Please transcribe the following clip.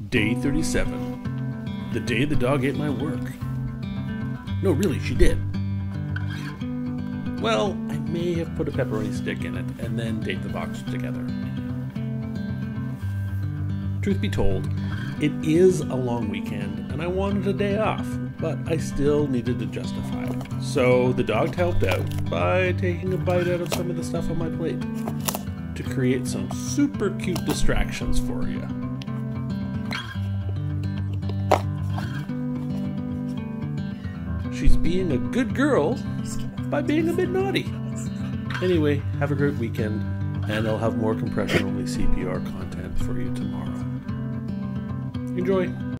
Day 37. The day the dog ate my work. No, really, she did. Well, I may have put a pepperoni stick in it and then taped the box together. Truth be told, it is a long weekend and I wanted a day off, but I still needed to justify it. So the dog helped out by taking a bite out of some of the stuff on my plate to create some super cute distractions for you. She's being a good girl by being a bit naughty. Anyway, have a great weekend, and I'll have more compression-only CPR content for you tomorrow. Enjoy!